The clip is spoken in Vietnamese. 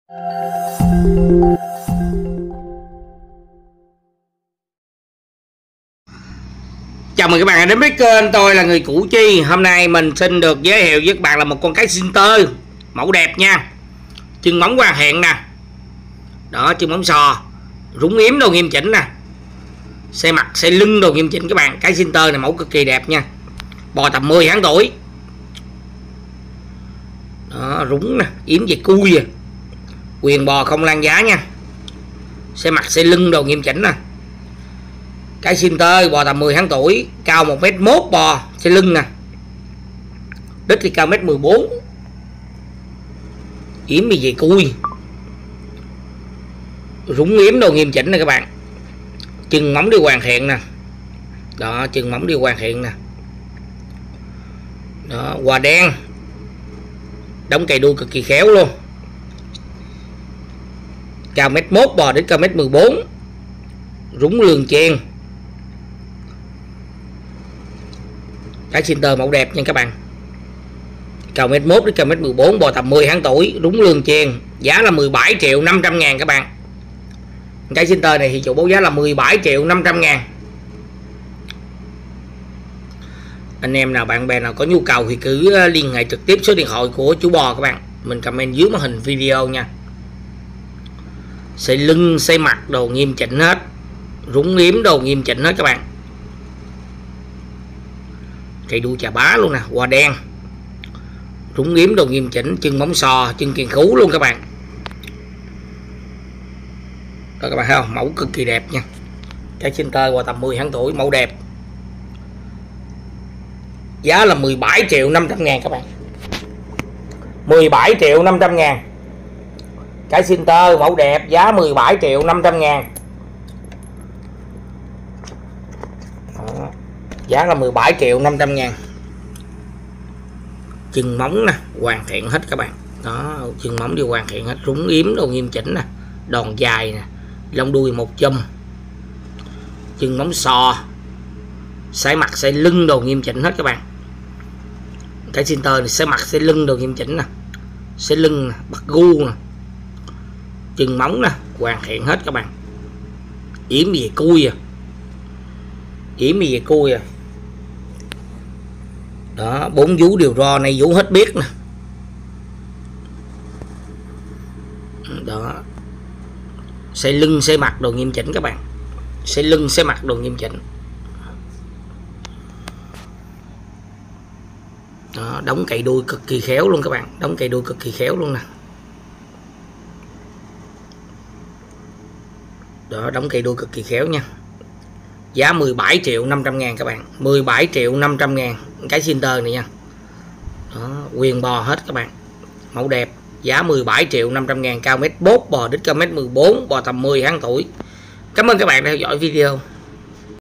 Chào mừng các bạn đến với kênh, tôi là người Củ Chi. Hôm nay mình xin được giới thiệu với các bạn là một con cái Sinter mẫu đẹp nha. Chân móng hoàn thiện nè. Đó, chân móng sò, rúng yếm đồ nghiêm chỉnh nè. Xe mặt, xe lưng đồ nghiêm chỉnh các bạn. Cái Sinter này mẫu cực kỳ đẹp nha. Bò tầm 10 tháng tuổi. Đó, rúng nè, yếm về cui à. Quyền bò không lan giá nha. Xe mặt, xe lưng đồ nghiêm chỉnh nè. Cái Sinter bò tầm 10 tháng tuổi, cao 1m1 bò, xe lưng nè. Đít thì cao 1m14. Yếm thì về cui. Rúng yếm đồ nghiêm chỉnh nè các bạn. Chân móng đi hoàn thiện nè. Đó, chân móng đi hoàn thiện nè. Đó, quà đen. Đóng cày đuôi cực kỳ khéo luôn. Cao 1m1 bò, đến cao 1m14. Rúng lường chen. Cái Sinter mẫu đẹp nha các bạn. Cao 1m1 đến cao 1m14, bò tầm 10 tháng tuổi, rúng lương chen. Giá là 17.500.000 các bạn. Cái Sinter này thì chủ báo giá là 17.500.000. Anh em nào, bạn bè nào có nhu cầu thì cứ liên hệ trực tiếp số điện thoại của chủ bò các bạn. Mình comment dưới màn hình video nha. Xe lưng, xe mặt đồ nghiêm chỉnh hết. Rúng yếm đồ nghiêm chỉnh hết các bạn. Cây đuôi chà bá luôn nè, hoa đen. Rúng yếm đồ nghiêm chỉnh, chân móng sò, chân kiền khú luôn các bạn. Đó các bạn thấy không, mẫu cực kỳ đẹp nha. Cái Sinter qua tầm 10 tháng tuổi, mẫu đẹp. Giá là 17.500.000 các bạn. 17.500.000. Cái Sinter mẫu đẹp, giá 17.500.000. Giá là 17.500.000. Chân móng nè, hoàn thiện hết các bạn. Đó, chân móng đi hoàn thiện hết, rúng yếm đồ nghiêm chỉnh nè, đòn dài nè, lông đuôi một chùm. Chân móng sò, xe mặt, xe lưng đồ nghiêm chỉnh hết các bạn. Cái Sinter này xe mặt, xe lưng đồ nghiêm chỉnh nè, xe lưng nè, bắt gu nè, chân móng nè, hoàn thiện hết các bạn. Yếm về cui à, yếm về cui à. Đó, 4 vú đều ro này, vú hết biết nè. Đó, xe lưng, xe mặt đồ nghiêm chỉnh các bạn. Xe lưng, xe mặt đồ nghiêm chỉnh. Đó, đóng cày đuôi cực kỳ khéo luôn các bạn. Đóng cày đuôi cực kỳ khéo luôn nè. Đó, đóng cày đuôi cực kỳ khéo nha. Giá 17.500.000 các bạn. 17.500.000 cái Sinter này nha. Đó, quyền bò hết các bạn. Mẫu đẹp. Giá 17.500.000, cao 1m4, bò đít cao 1m14, bò tầm 10 tháng tuổi. Cảm ơn các bạn đã theo dõi video.